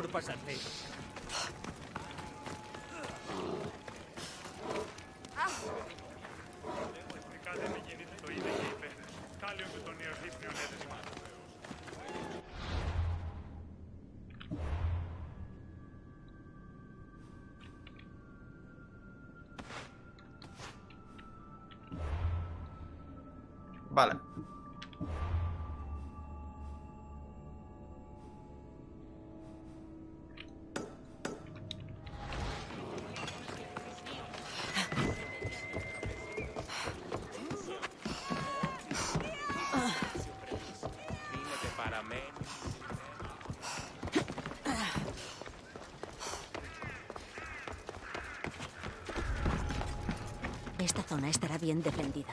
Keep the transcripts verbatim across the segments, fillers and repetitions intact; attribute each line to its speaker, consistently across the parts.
Speaker 1: pasarte.
Speaker 2: Vale.
Speaker 3: Esta zona estará bien defendida.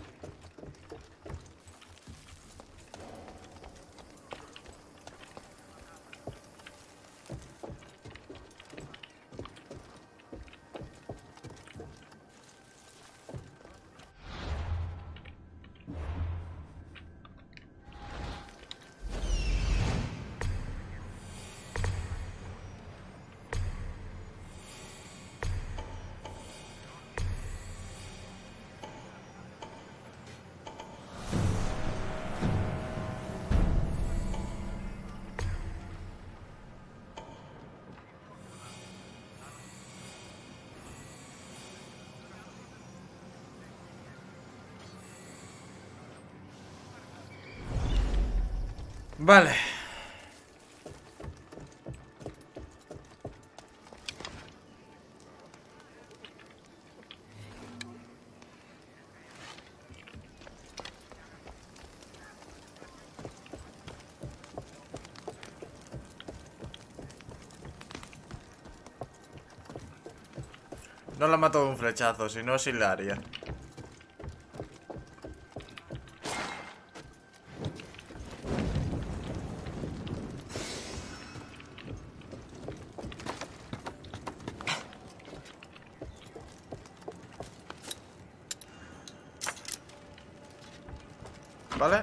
Speaker 2: Vale. No la mato de un flechazo, si no, sí la haría. ¿Vale?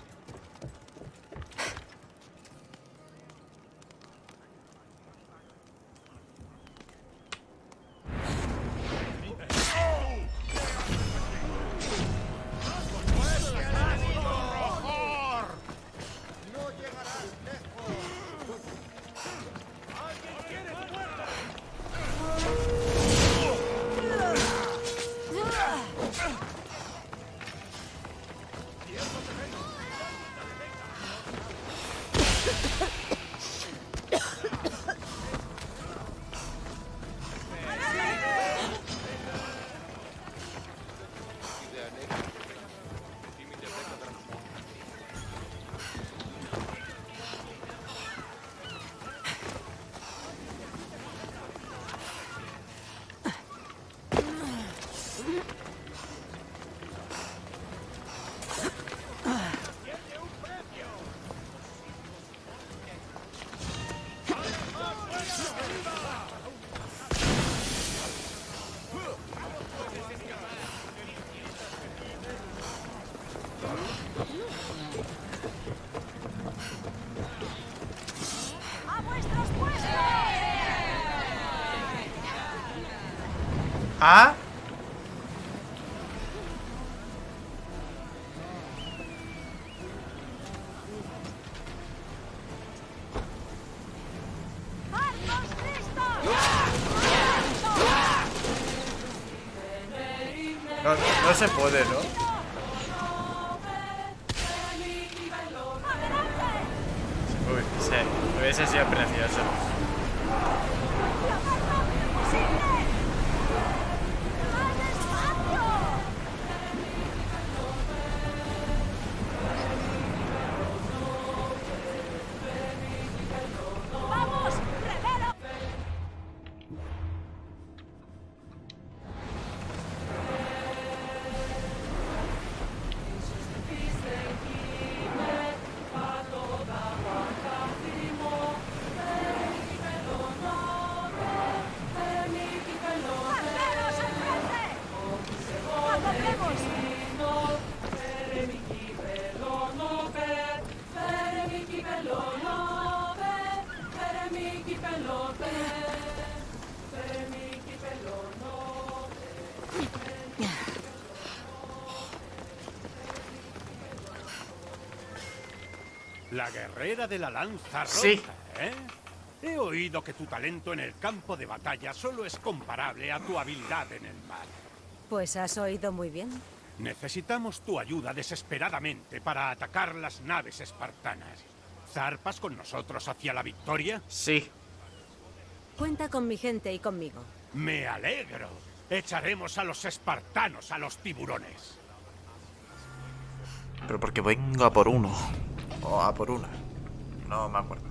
Speaker 2: ¿Ah? No, no se puede, ¿no? Uy, sí, hubiese sido precioso.
Speaker 1: La guerrera de la lanza roja,
Speaker 2: Sí.
Speaker 1: ¿eh? He oído que tu talento en el campo de batalla solo es comparable a tu habilidad en el mar.
Speaker 4: Pues has oído muy bien.
Speaker 1: Necesitamos tu ayuda desesperadamente para atacar las naves espartanas. ¿Zarpas con nosotros hacia la victoria?
Speaker 2: Sí.
Speaker 4: Cuenta con mi gente y conmigo.
Speaker 1: Me alegro. Echaremos a los espartanos a los tiburones.
Speaker 2: Pero porque vengo a por uno. O a por una. No me acuerdo.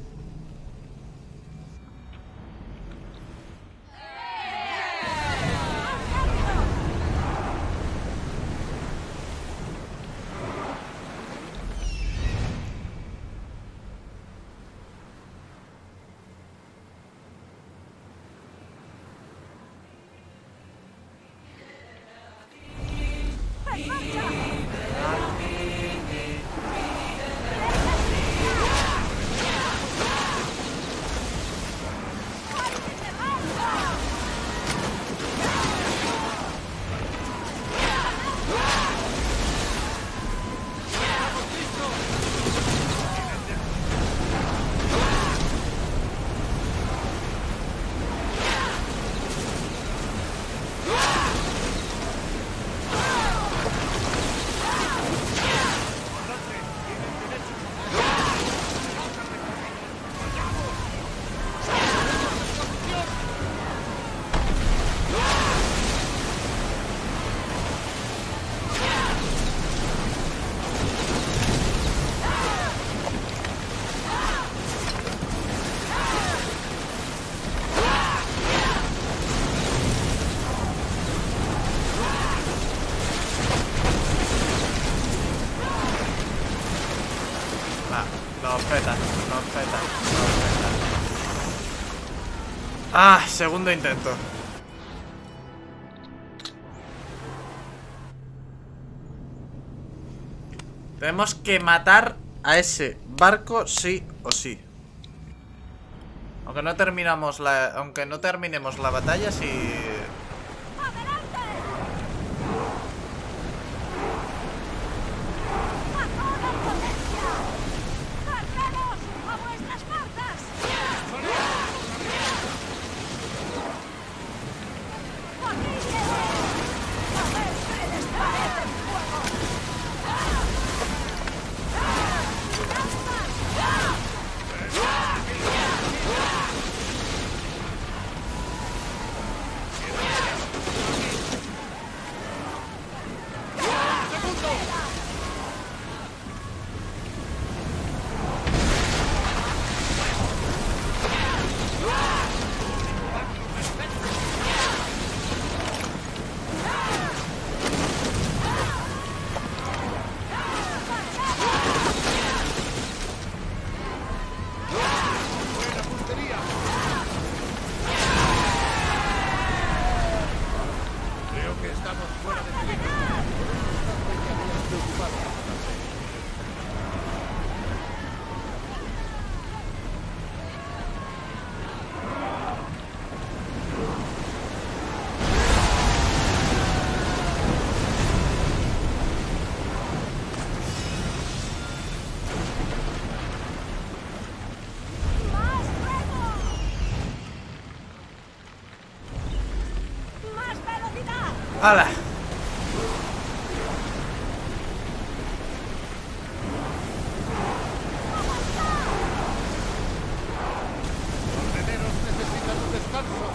Speaker 2: Nos peta, nos peta, nos peta. Ah, segundo intento. Tenemos que matar a ese barco sí o sí. Aunque no terminamos la, aunque no terminemos la batalla, si ¡hala!
Speaker 5: Los veleros necesitan un descanso.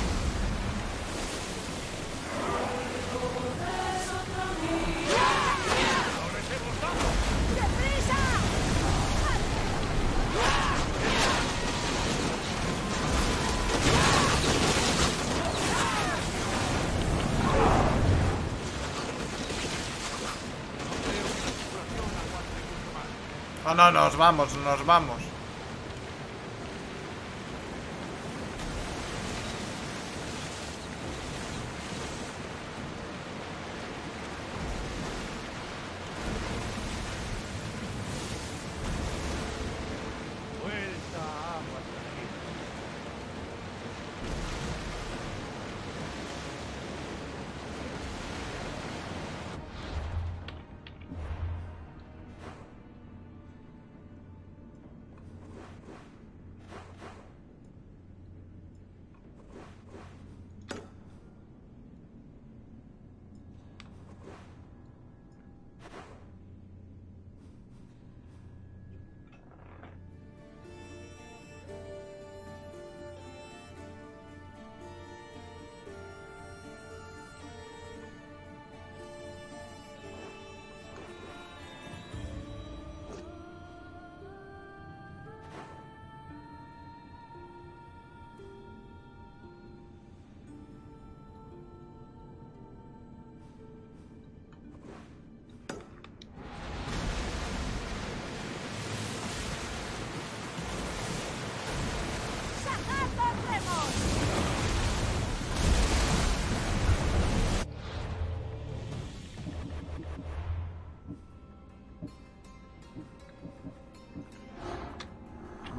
Speaker 2: Oh, no, nos vamos, nos vamos.
Speaker 5: Vuelta a aguas tranquilas.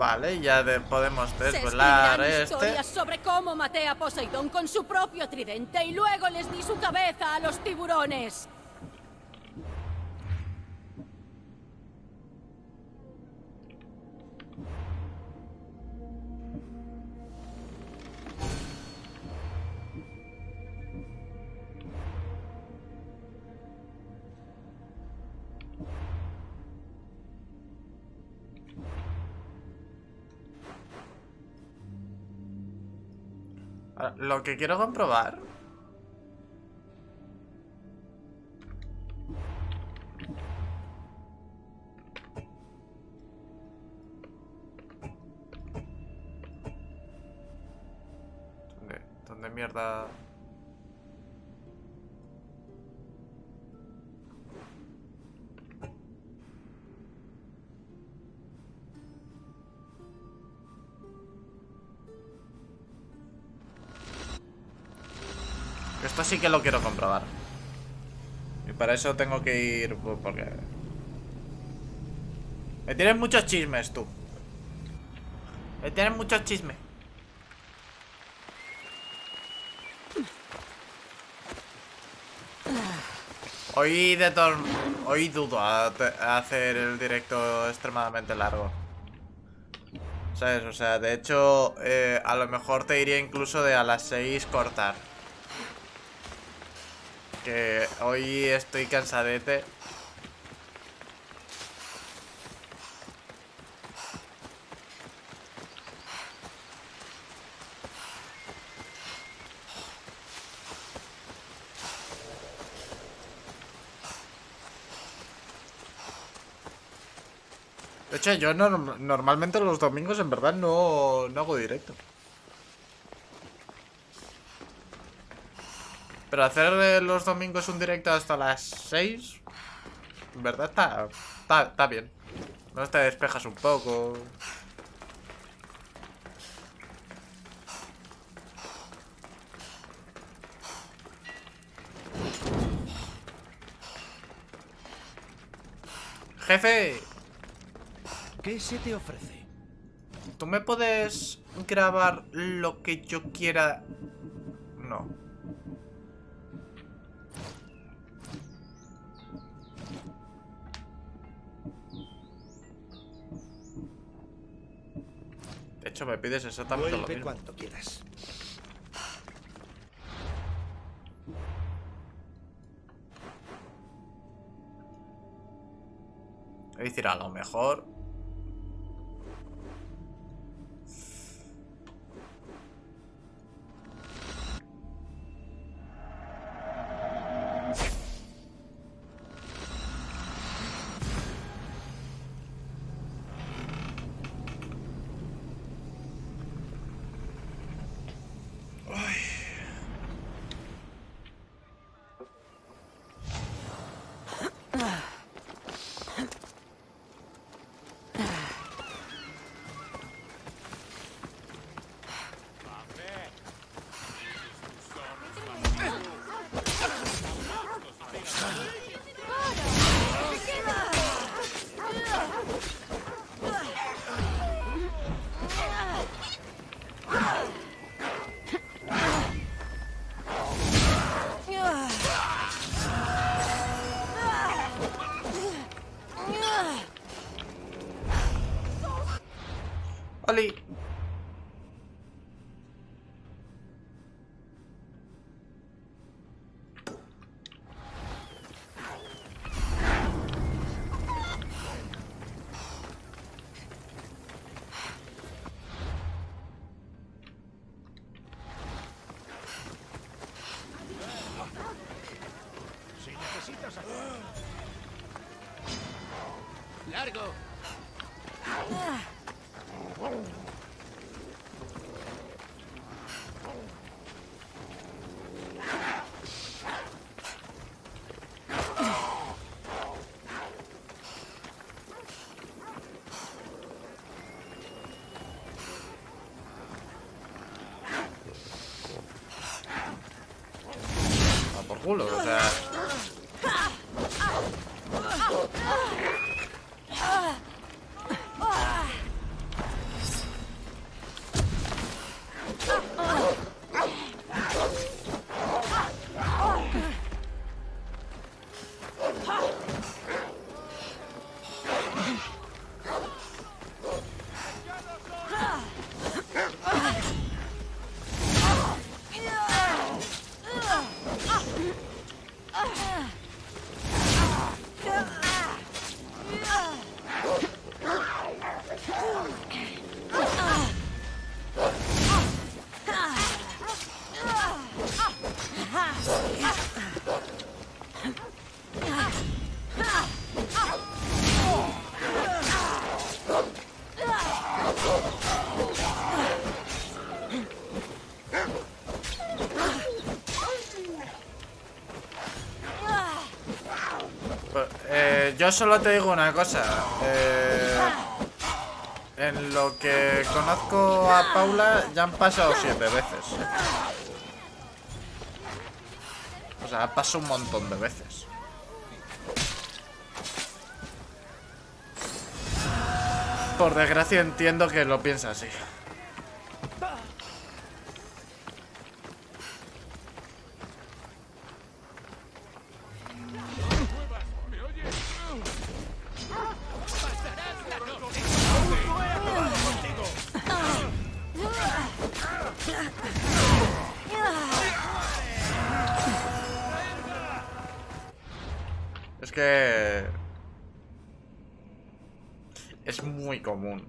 Speaker 2: Vale, ya de, podemos
Speaker 4: Se
Speaker 2: desvelar
Speaker 4: escribirán
Speaker 2: este.
Speaker 4: historias sobre cómo maté a Poseidón con su propio tridente y luego les di su cabeza a los tiburones.
Speaker 2: Lo que quiero comprobar. ¿Dónde? ¿Dónde mierda? Esto sí que lo quiero comprobar. Y para eso tengo que ir... Porque... Me tienes muchos chismes, tú. Me tienes muchos chismes. Hoy de tor... Hoy dudo a, a hacer el directo extremadamente largo. ¿Sabes? O sea, de hecho, eh, a lo mejor te diría incluso de a las seis cortar. Que hoy estoy cansadete. De hecho, yo norm- normalmente los domingos en verdad no, no hago directo. Pero hacer eh, los domingos un directo hasta las seis, en verdad está, está, está bien. No te despejas un poco. Jefe,
Speaker 6: ¿Qué se te ofrece?
Speaker 2: ¿tú me puedes grabar lo que yo quiera? No. De hecho, me pides exactamente lo
Speaker 6: Vuelve
Speaker 2: mismo.
Speaker 6: cuanto quieras.
Speaker 2: Es decir, a lo mejor... ¡Oli!
Speaker 1: Si necesitas ayuda.
Speaker 5: ¡Largo!
Speaker 2: A por culo, o sea... Eh, yo solo te digo una cosa. Eh, en lo que conozco a Paula ya han pasado siete veces. O sea, ha pasado un montón de veces. Por desgracia entiendo que lo piensa así. Es que... es muy común.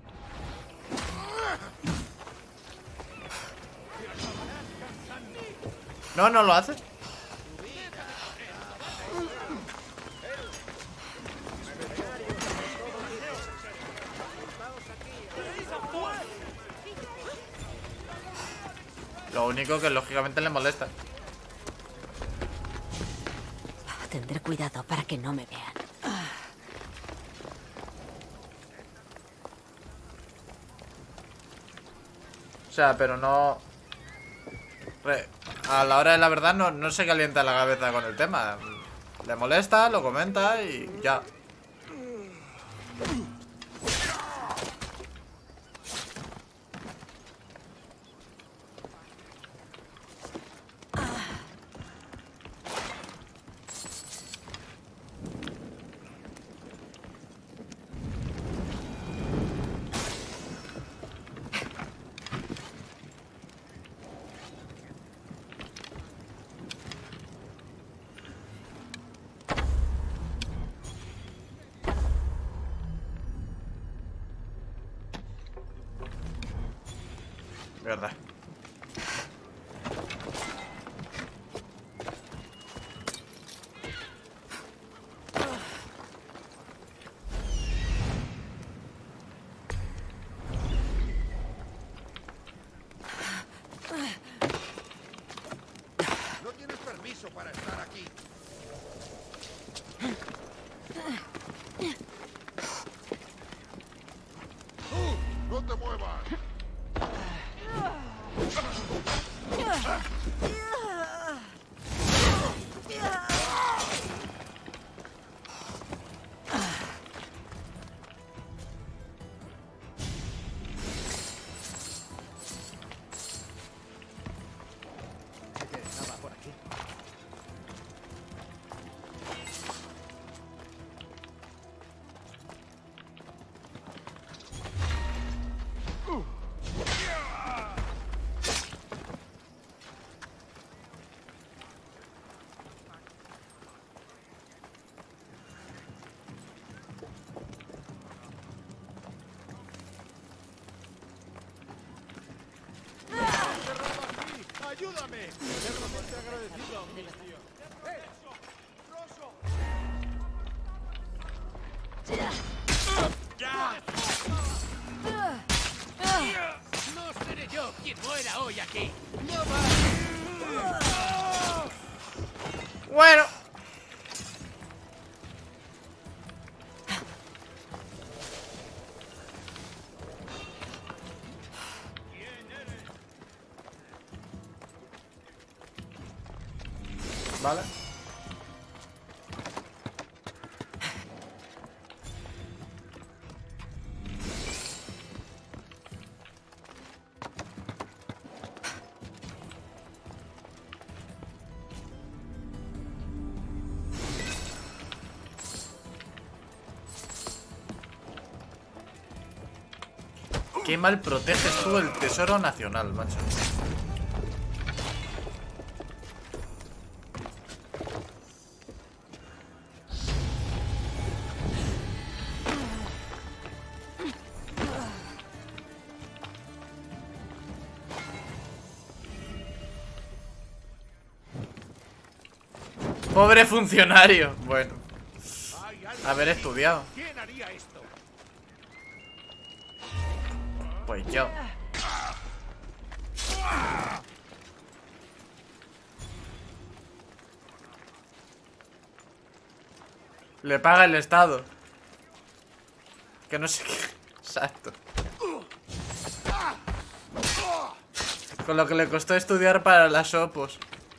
Speaker 2: No, no lo hace. Lo único que lógicamente le molesta.
Speaker 3: Tendré cuidado para que no me vean.
Speaker 2: O sea, pero no... Re- A la hora de la verdad no, no se calienta la cabeza con el tema. Le molesta, lo comenta y ya. Verdad.
Speaker 5: No tienes permiso para estar aquí. ¡Tú! ¡No te muevas! ¡Ayúdame! Eternamente agradecido, tío. ¡Eh! ¡Rosso!
Speaker 6: No seré yo quien muera hoy aquí.
Speaker 2: Bueno. Vale. Qué mal proteges tú el tesoro nacional, macho. Pobre funcionario. Bueno, haber estudiado.
Speaker 5: ¿Quién haría esto?
Speaker 2: Pues yo. Le paga el Estado. Que no sé qué. Exacto. Con lo que le costó estudiar para las Opos.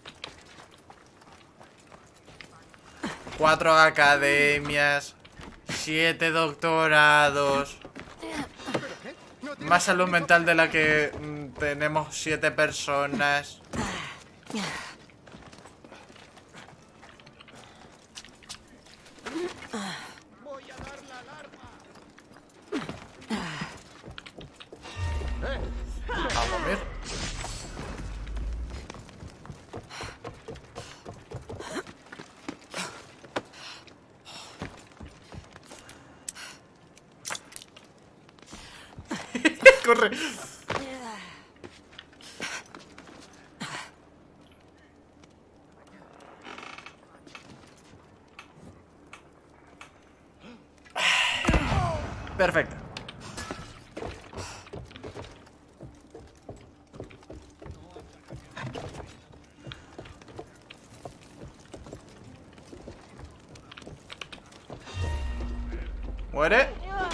Speaker 2: Cuatro academias. Siete doctorados. Más salud mental de la que mm, tenemos siete personas.
Speaker 5: Voy a dar la alarma.
Speaker 2: A comer. Corre. Perfecto. Muere.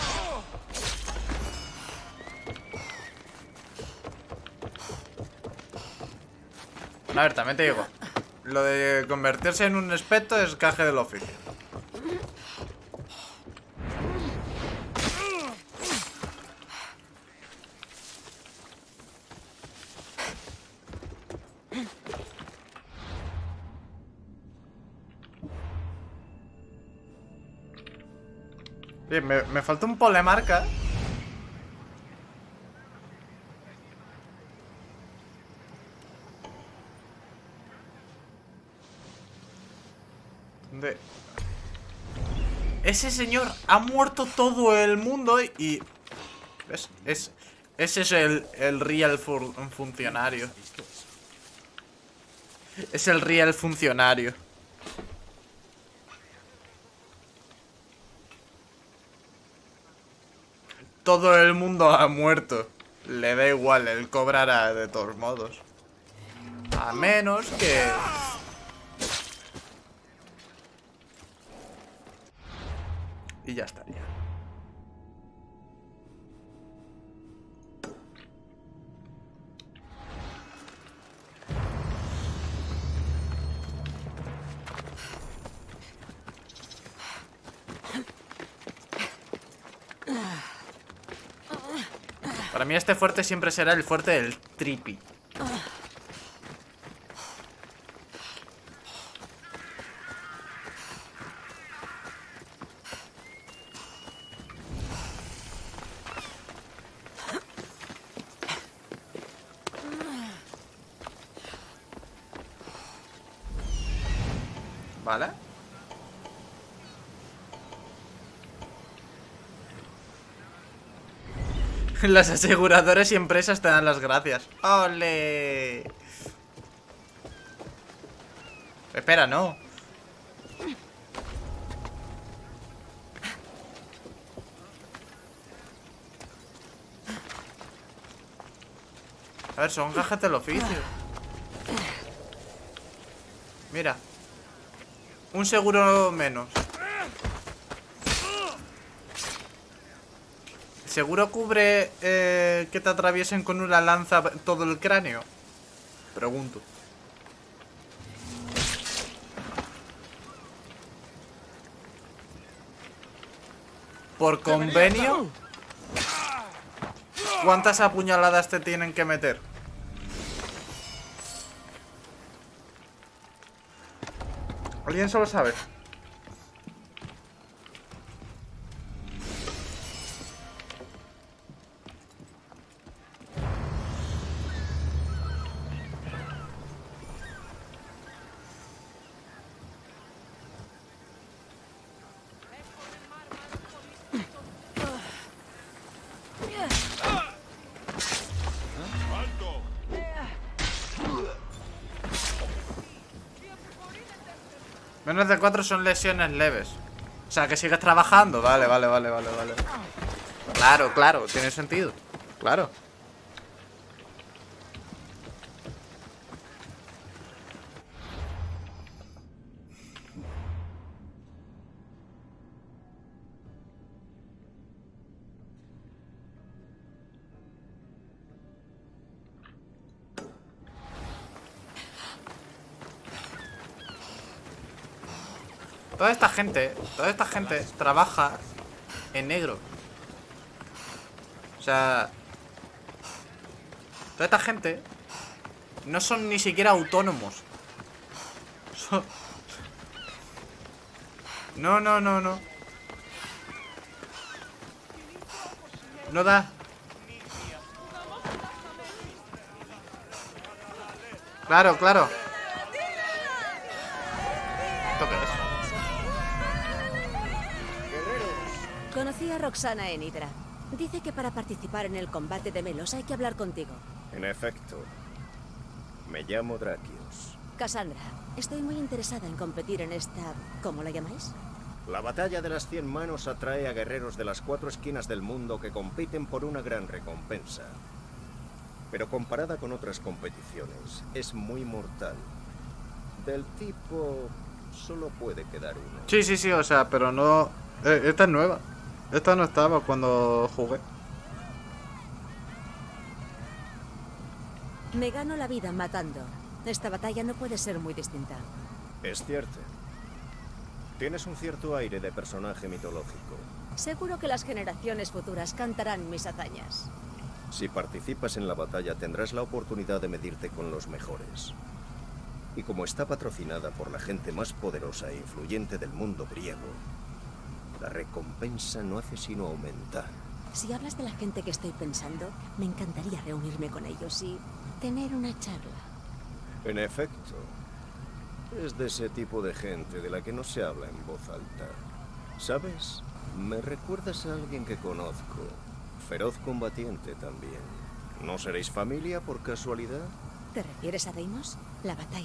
Speaker 2: A ver, también te digo, lo de convertirse en un espeto es gaje del oficio. Bien, me, me falta un polemarca. ¿Dónde? Ese señor ha muerto todo el mundo y... ¿Ves? Es, ese es el, el real fur, funcionario. Es el real funcionario. Todo el mundo ha muerto. Le da igual, él cobrará de todos modos. A menos que... Y ya estaría. Para mí este fuerte siempre será el fuerte del Trippy. ¿Vale? Las aseguradoras y empresas te dan las gracias. ¡Ole! Espera, no. A ver, son gajes del oficio. Mira. Un seguro menos. ¿Seguro cubre eh, que te atraviesen con una lanza todo el cráneo? Pregunto. ¿Por convenio? ¿Cuántas apuñaladas te tienen que meter? ¿Alguien solo sabe?
Speaker 5: ¡Alto!
Speaker 2: Menos de cuatro son lesiones leves. O sea, que sigues trabajando. Vale, vale, vale, vale, vale. Claro, claro, tiene sentido. Claro. Toda esta gente, toda esta gente trabaja en negro. O sea, toda esta gente no son ni siquiera autónomos. Son... No, no, no, no. No da. Claro, claro. ¿Esto qué es?
Speaker 3: Conocí a Roxana en Hydra. Dice que para participar en el combate de Melos hay que hablar contigo.
Speaker 7: En efecto. Me llamo Drakios.
Speaker 3: Cassandra, estoy muy interesada en competir en esta... ¿cómo la llamáis?
Speaker 7: La batalla de las cien manos atrae a guerreros de las cuatro esquinas del mundo que compiten por una gran recompensa. Pero comparada con otras competiciones, es muy mortal. Del tipo... solo puede quedar uno.
Speaker 2: Sí, sí, sí, o sea, pero no... Eh, esta es nueva. Esta no estaba cuando jugué.
Speaker 3: Me gano la vida matando. Esta batalla no puede ser muy distinta.
Speaker 7: Es cierto. Tienes un cierto aire de personaje mitológico.
Speaker 3: Seguro que las generaciones futuras cantarán mis hazañas.
Speaker 7: Si participas en la batalla tendrás la oportunidad de medirte con los mejores. Y como está patrocinada por la gente más poderosa e influyente del mundo griego, la recompensa no hace sino aumentar.
Speaker 3: Si hablas de la gente que estoy pensando, me encantaría reunirme con ellos y tener una charla.
Speaker 7: En efecto, es de ese tipo de gente de la que no se habla en voz alta. ¿Sabes? Me recuerdas a alguien que conozco. Feroz combatiente también. ¿No seréis familia por casualidad?
Speaker 3: ¿Te refieres a Deimos? La batalla